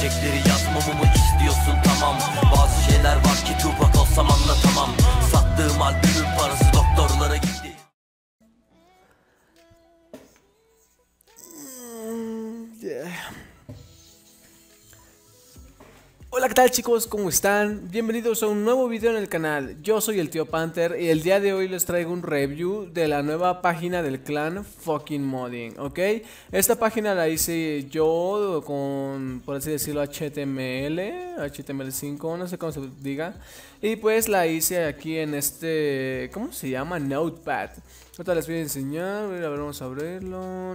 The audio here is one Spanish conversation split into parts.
Gerçekleri yazmamı istiyorsun tamam. Bazı şeyler var ki Tupac olsam anlatamam. Sattığım albümün parası doktorlara gitti. Hola, ¿qué tal chicos? ¿Cómo están? Bienvenidos a un nuevo video en el canal. Yo soy el tío Panther y el día de hoy les traigo un review de la nueva página del clan Fucking Modding, ¿ok? Esta página la hice yo con, por así decirlo, HTML5, no sé cómo se diga. Y pues la hice aquí en este, ¿cómo se llama? Notepad. Ahorita les voy a enseñar, a ver, vamos a abrirlo.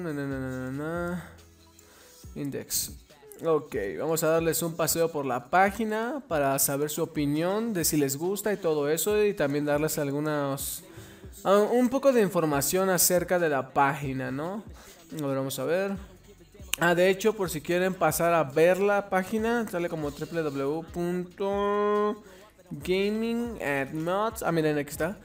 Index. Ok, vamos a darles un paseo por la página para saber su opinión de si les gusta y todo eso, y también darles un poco de información acerca de la página, ¿no? A ver, vamos a ver. De hecho, por si quieren pasar a ver la página, sale como www.gamingandmods. Miren, aquí está.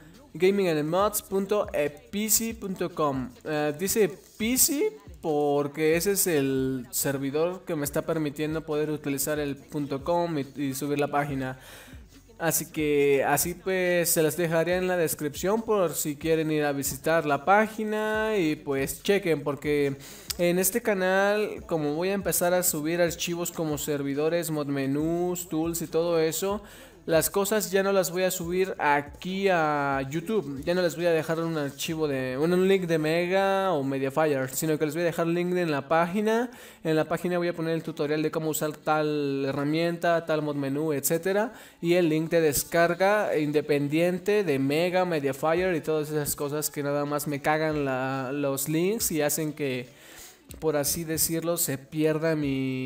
gamingandmods.epici.com. Dice PC porque ese es el servidor que me está permitiendo poder utilizar el .com y subir la página. Así que así pues se las dejaré en la descripción por si quieren ir a visitar la página y pues chequen, porque en este canal, como voy a empezar a subir archivos como servidores, mod menús, tools y todo eso, las cosas ya no las voy a subir aquí a YouTube. Ya no les voy a dejar un archivo de un link de Mega o Mediafire, sino que les voy a dejar el link en la página. En la página voy a poner el tutorial de cómo usar tal herramienta, tal mod menú, etcétera, y el link de descarga independiente de Mega, Mediafire y todas esas cosas que nada más me cagan los links y hacen que, por así decirlo, se pierda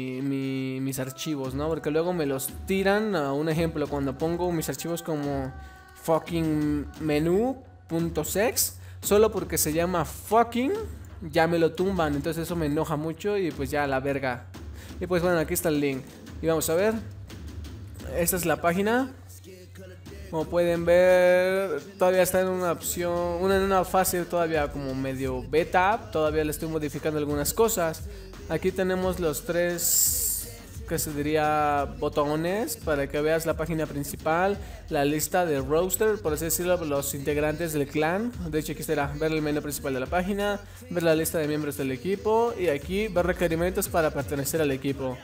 mis archivos, ¿no? Porque luego me los tiran. Un ejemplo, cuando pongo mis archivos como fucking menú.sex, solo porque se llama fucking, ya me lo tumban. Entonces eso me enoja mucho y pues ya a la verga. Y pues bueno, aquí está el link. Y vamos a ver. Esta es la página. Como pueden ver, todavía está en una opción, en una fase todavía como medio beta. Todavía le estoy modificando algunas cosas. Aquí tenemos los tres, que se diría, botones para que veas la página principal, la lista de roster, por así decirlo, los integrantes del clan. De hecho aquí estará ver el menú principal de la página, ver la lista de miembros del equipo y aquí ver requerimientos para pertenecer al equipo.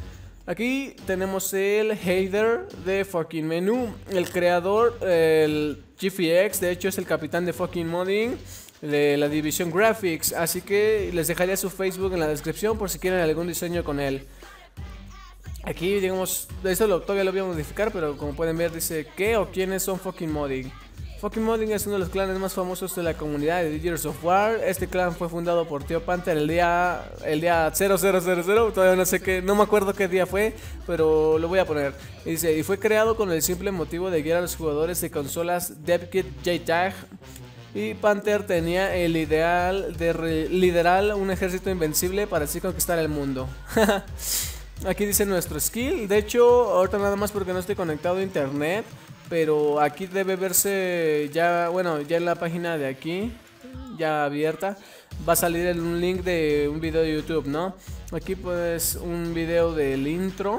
Aquí tenemos el header de Fucking Menú. El creador, el GFX, de hecho es el capitán de Fucking Modding, de la división Graphics. Así que les dejaré su Facebook en la descripción por si quieren algún diseño con él. Aquí, digamos, esto todavía lo voy a modificar, pero como pueden ver dice ¿qué o quiénes son Fucking Modding? Fucking Modding es uno de los clanes más famosos de la comunidad de Gears of War. Este clan fue fundado por Tío Panther el día 0000. Todavía no sé qué, no me acuerdo qué día fue, pero lo voy a poner. Y dice, y fue creado con el simple motivo de guiar a los jugadores de consolas DevKit JTAG. Y Panther tenía el ideal de liderar un ejército invencible para así conquistar el mundo. Aquí dice nuestro skill. De hecho, ahorita nada más porque no estoy conectado a internet, pero aquí debe verse ya, bueno, ya en la página de aquí, ya abierta, va a salir un link de un video de YouTube, ¿no? Aquí pues un video del intro.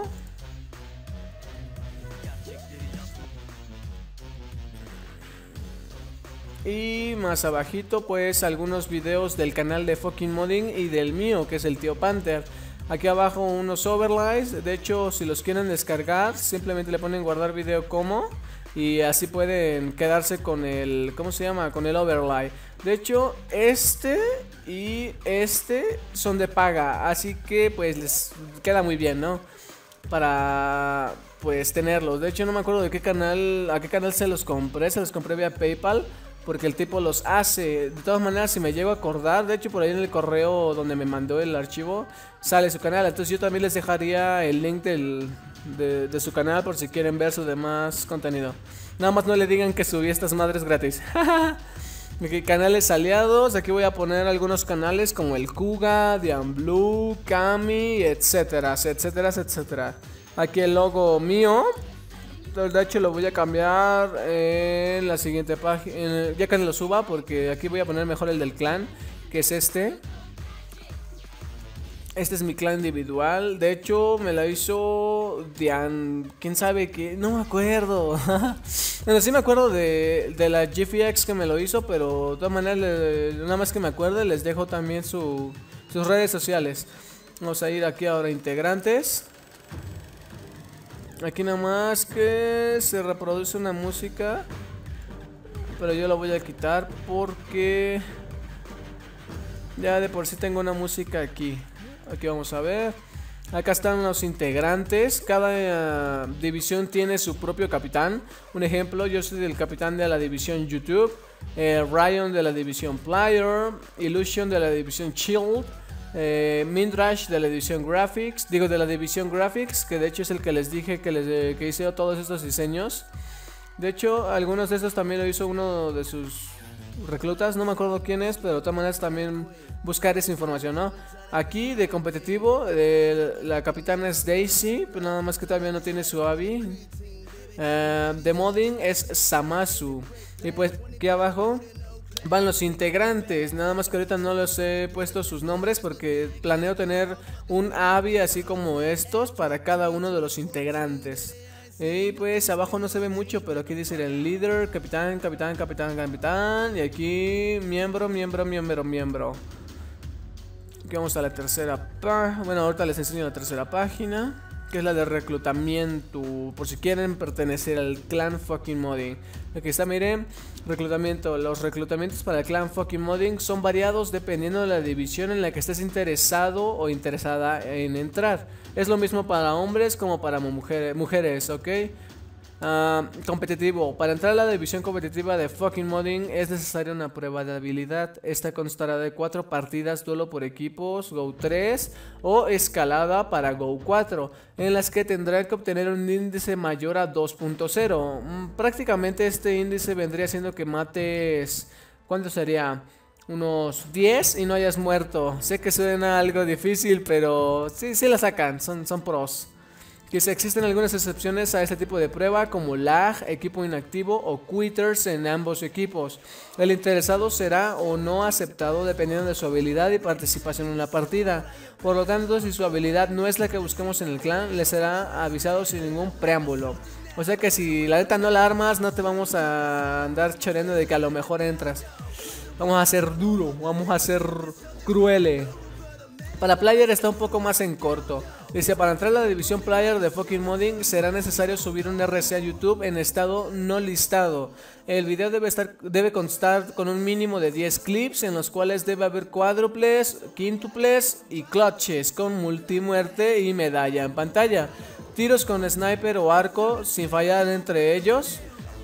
Y más abajito pues algunos videos del canal de Fucking Modding y del mío, que es el Tío Panther. Aquí abajo unos overlays. De hecho, si los quieren descargar, simplemente le ponen guardar video como, y así pueden quedarse con el, ¿cómo se llama? Con el overlay. De hecho, este y este son de paga, así que pues les queda muy bien, ¿no? Para pues tenerlos. De hecho, no me acuerdo de qué canal, a qué canal se los compré vía PayPal, porque el tipo los hace. De todas maneras, si me llego a acordar, de hecho por ahí en el correo donde me mandó el archivo sale su canal. Entonces yo también les dejaría el link de su canal por si quieren ver su demás contenido. Nada más no le digan que subí estas madres gratis. Canales aliados. Aquí voy a poner algunos canales como el Kuga, Dianblue, Kami, etcétera, etcétera, etcétera. Aquí el logo mío. De hecho lo voy a cambiar en la siguiente página, ya que lo suba, porque aquí voy a poner mejor el del clan, que es este. Este es mi clan individual. De hecho, me la hizo Dian. ¿Quién sabe qué? No me acuerdo. Bueno, sí me acuerdo de la GFX que me lo hizo. Pero de todas maneras, nada más que me acuerde, les dejo también sus redes sociales. Vamos a ir aquí ahora a integrantes. Aquí nada más que se reproduce una música. Pero yo la voy a quitar porque ya de por sí tengo una música aquí. Aquí vamos a ver. Acá están los integrantes. Cada división tiene su propio capitán. Un ejemplo, yo soy el capitán de la división YouTube, Ryan de la división Player, Illusion de la división Shield, Mindrash de la división Graphics. Digo de la división Graphics, que de hecho es el que les dije que hice todos estos diseños. De hecho, algunos de estos también lo hizo uno de sus reclutas, no me acuerdo quién es, pero de todas maneras también buscar esa información, ¿no? Aquí de competitivo, la capitana es Daisy, pero nada más que todavía no tiene su Abby. De modding es Samasu. Y pues aquí abajo van los integrantes, nada más que ahorita no les he puesto sus nombres porque planeo tener un Abby así como estos para cada uno de los integrantes. Y pues abajo no se ve mucho, pero aquí dice el líder, capitán, capitán, capitán, capitán. Y aquí miembro, miembro, miembro, miembro. Aquí vamos a la tercera bueno, ahorita les enseño la tercera página, que es la de reclutamiento, por si quieren pertenecer al clan fucking modding. Aquí está, miren, reclutamiento. Los reclutamientos para el clan fucking modding son variados dependiendo de la división en la que estés interesado o interesada en entrar. Es lo mismo para hombres como para mujeres, ¿ok? Competitivo. Para entrar a la división competitiva de fucking modding es necesaria una prueba de habilidad. Esta constará de 4 partidas, duelo por equipos, Go 3 o escalada para Go 4, en las que tendrán que obtener un índice mayor a 2.0. Prácticamente este índice vendría siendo que mates... ¿Cuánto sería? Unos 10 y no hayas muerto. Sé que suena algo difícil, pero sí la sacan, son pros. Que existen algunas excepciones a este tipo de prueba, como lag, equipo inactivo o quitters en ambos equipos. El interesado será o no aceptado dependiendo de su habilidad y participación en la partida. Por lo tanto, si su habilidad no es la que buscamos en el clan, le será avisado sin ningún preámbulo. O sea que si la neta no la armas, no te vamos a andar choreando de que a lo mejor entras. Vamos a ser duro, vamos a ser crueles. Para player está un poco más en corto. Dice, para entrar a la división player de fucking modding será necesario subir un RC a YouTube en estado no listado. El video debe constar con un mínimo de 10 clips en los cuales debe haber cuádruples, quíntuples y clutches con multimuerte y medalla en pantalla. Tiros con sniper o arco sin fallar entre ellos.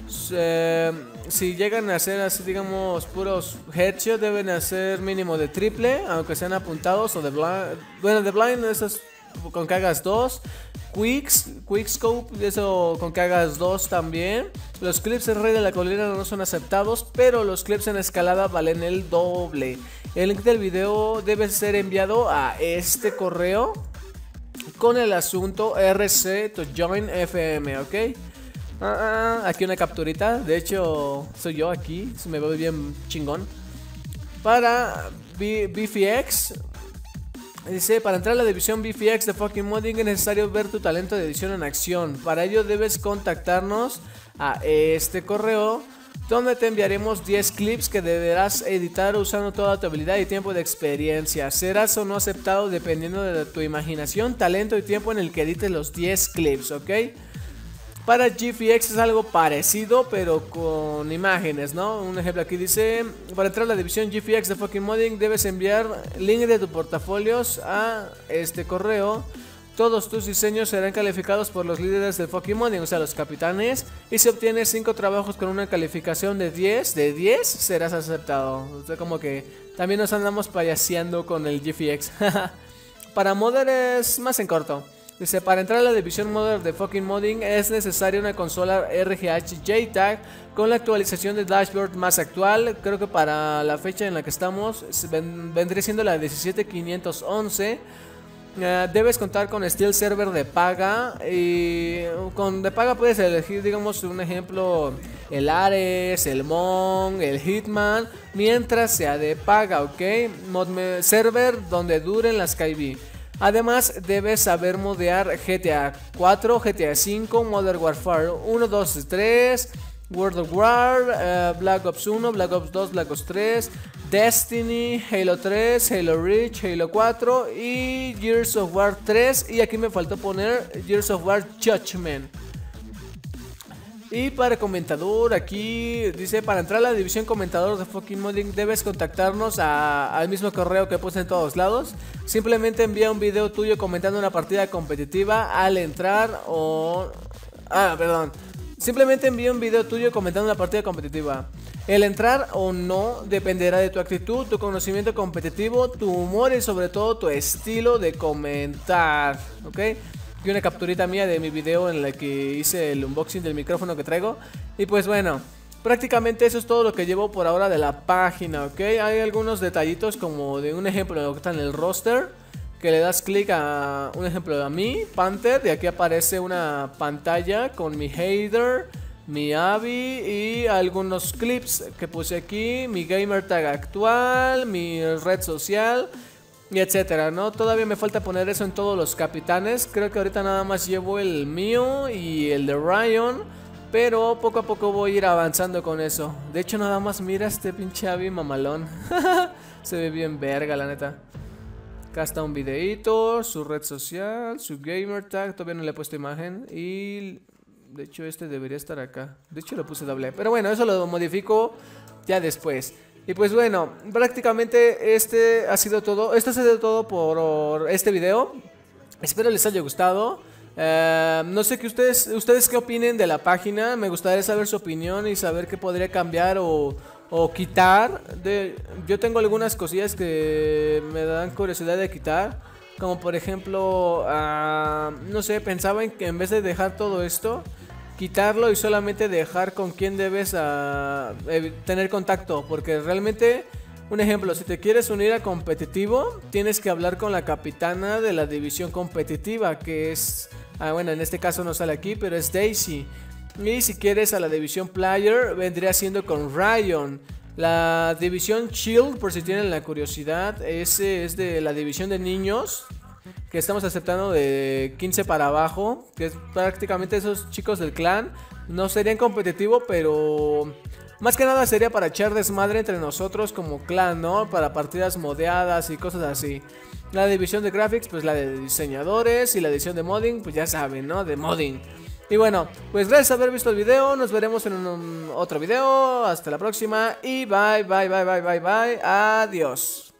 Si llegan a ser así, digamos, puros headshot, deben hacer mínimo de triple, aunque sean apuntados, o de blind. Bueno, de blind, eso es con que hagas 2. Quickscope, eso con que hagas 2 también. Los clips en Rey de la Colina no son aceptados, pero los clips en escalada valen el doble. El link del video debe ser enviado a este correo con el asunto RC to join FM, ¿ok? Aquí una capturita. De hecho, soy yo aquí. Me veo bien chingón. Para BFX. Dice, para entrar a la división BFX de fucking modding es necesario ver tu talento de edición en acción. Para ello debes contactarnos a este correo, donde te enviaremos 10 clips que deberás editar usando toda tu habilidad y tiempo de experiencia. Serás o no aceptado dependiendo de tu imaginación, talento y tiempo en el que edites los 10 clips, ¿ok? Para GFX es algo parecido, pero con imágenes, ¿no? Un ejemplo aquí dice, para entrar a la división GFX de fucking modding debes enviar link de tus portafolios a este correo. Todos tus diseños serán calificados por los líderes del fucking modding, o sea, los capitanes. Y si obtienes 5 trabajos con una calificación de 10, serás aceptado. O sea, como que también nos andamos payaseando con el GFX. Para modder es más en corto. Dice, para entrar a la división modder de fucking modding es necesaria una consola RGH JTAG con la actualización de dashboard más actual. Creo que para la fecha en la que estamos vendría siendo la 17511. Debes contar con Steel Server de paga. Y con de paga puedes elegir, digamos, un ejemplo, el Ares, el Monk, el Hitman, mientras sea de paga, ¿ok? Server donde duren las KV. Además debes saber modear GTA 4, GTA 5, Modern Warfare 1, 2 y 3, World of War, Black Ops 1, Black Ops 2, Black Ops 3, Destiny, Halo 3, Halo Reach, Halo 4 y Gears of War 3. Y aquí me faltó poner Gears of War Judgment. Y para comentador, aquí dice: para entrar a la división comentador de fucking modding debes contactarnos al mismo correo que puse en todos lados. Simplemente envía un video tuyo comentando una partida competitiva al entrar o... Simplemente envía un video tuyo comentando una partida competitiva. El entrar o no dependerá de tu actitud, tu conocimiento competitivo, tu humor y sobre todo tu estilo de comentar, ¿ok? Y una capturita mía de mi video en la que hice el unboxing del micrófono que traigo. Y pues bueno, prácticamente eso es todo lo que llevo por ahora de la página, ¿ok? Hay algunos detallitos como de un ejemplo de lo que está en el roster, que le das clic a un ejemplo a mí, Panther, y aquí aparece una pantalla con mi header, mi AVI y algunos clips que puse aquí, mi gamer tag actual, mi red social y etcétera, ¿no? Todavía me falta poner eso en todos los capitanes. Creo que ahorita nada más llevo el mío y el de Ryan, pero poco a poco voy a ir avanzando con eso. De hecho nada más mira este pinche Abby mamalón. Se ve bien verga, la neta. Acá está un videito, su red social, su gamer tag. Todavía no le he puesto imagen. Y de hecho este debería estar acá. De hecho lo puse doble, pero bueno, eso lo modifico ya después. Y pues bueno, prácticamente este ha sido todo. Esto ha sido todo por este video. Espero les haya gustado. No sé que ustedes qué opinen de la página. Me gustaría saber su opinión y saber qué podría cambiar o quitar. Yo tengo algunas cosillas que me dan curiosidad de quitar. Como por ejemplo, no sé, pensaba en que en vez de dejar todo esto, quitarlo y solamente dejar con quién debes tener contacto. Porque realmente, un ejemplo, si te quieres unir a competitivo, tienes que hablar con la capitana de la división competitiva, que es... bueno, en este caso no sale aquí, pero es Daisy. Y si quieres a la división player, vendría siendo con Ryan. La división Shield, por si tienen la curiosidad, ese es de la división de niños, que estamos aceptando de 15 para abajo, que es prácticamente esos chicos del clan. No serían competitivo, pero más que nada sería para echar desmadre entre nosotros como clan, ¿no? Para partidas modeadas y cosas así. La división de graphics, pues la de diseñadores, y la división de modding, pues ya saben, ¿no? De modding. Y bueno, pues gracias por haber visto el video. Nos veremos en otro video. Hasta la próxima y bye, bye, bye, bye, bye, bye. Adiós.